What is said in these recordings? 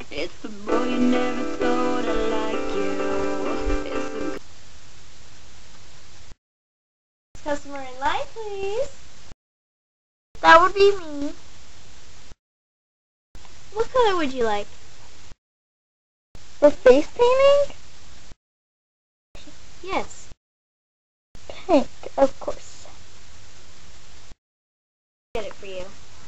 It's the boy you never thought I like you. It's the Customer in line, please. That would be me. What color would you like? The face painting? Yes. Pink, of course. Get it for you.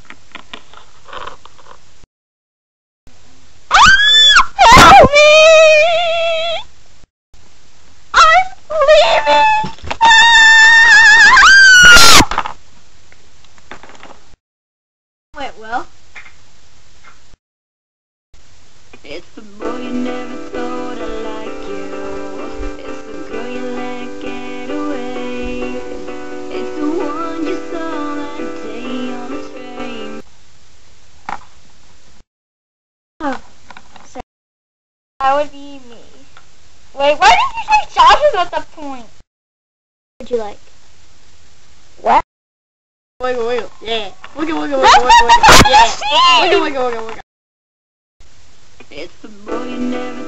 Help me! I'm leaving! Went well. It's the boy you never thought I like you. It's the girl you let get away. It's the one you saw that day on the train. Oh, sorry. That would be me. Wait, why did you say Josh was at the point? What would you like? What? Wiggle, wiggle, yeah. Wiggle, wiggle, That's wiggle, wiggle, what wiggle, the yeah. machine! Wiggle, wiggle, wiggle, wiggle. It's the boy you never